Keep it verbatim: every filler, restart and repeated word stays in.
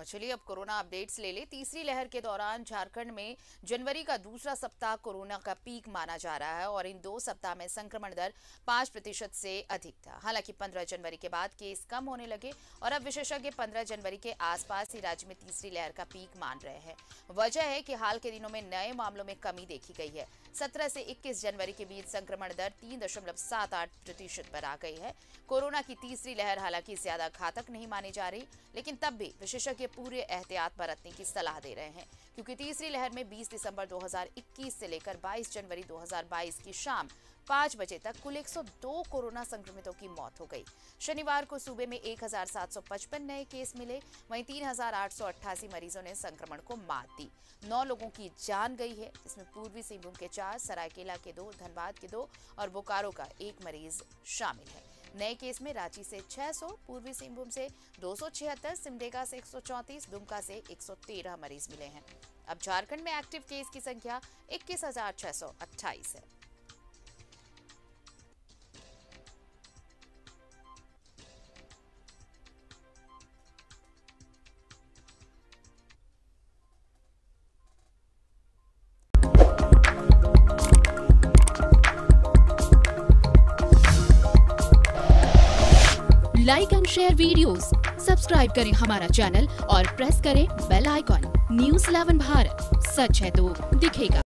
और चलिए अब कोरोना अपडेट्स ले ले। तीसरी लहर के दौरान झारखंड में जनवरी का दूसरा सप्ताह कोरोना का पीक माना जा रहा है और इन दो सप्ताह में संक्रमण दर पाँच प्रतिशत से अधिक था। हालांकि पंद्रह जनवरी के बाद केस कम होने लगे और अब विशेषज्ञ पंद्रह जनवरी के आसपास ही राज्य में तीसरी लहर का पीक मान रहे हैं। वजह है कि हाल के दिनों में नए मामलों में कमी देखी गई है। सत्रह से इक्कीस जनवरी के बीच संक्रमण दर तीन दशमलव सात आठ प्रतिशत पर आ गई है। कोरोना की तीसरी लहर हालांकि ज्यादा घातक नहीं मानी जा रही, लेकिन तब भी विशेषज्ञ पूरे एहतियात बरतने की सलाह दे रहे हैं, क्योंकि तीसरी लहर में बीस दिसंबर दो हज़ार इक्कीस से लेकर बाईस जनवरी दो हज़ार बाईस की शाम पाँच बजे तक कुल एक सौ दो कोरोना संक्रमितों की मौत हो गई। शनिवार को सूबे में एक हजार सात सौ पचपन नए केस मिले, वहीं तीन हजार आठ सौ अट्ठासी मरीजों ने संक्रमण को मात दी। नौ लोगों की जान गई है। इसमें पूर्वी सिंहभूम के चार, सरायकेला के दो, धनबाद के दो और बोकारो का एक मरीज शामिल है। नए केस में रांची से छह सौ, पूर्वी सिंहभूम से दो सौ छिहत्तर, सिमडेगा से एक सौ चौंतीस, दुमका से एक सौ तेरह मरीज मिले हैं। अब झारखंड में एक्टिव केस की संख्या इक्कीस हजार छह सौ अट्ठाईस है। Like and share videos, subscribe करें हमारा चैनल और प्रेस करें bell icon. News eleven Bharat, सच है तो दिखेगा।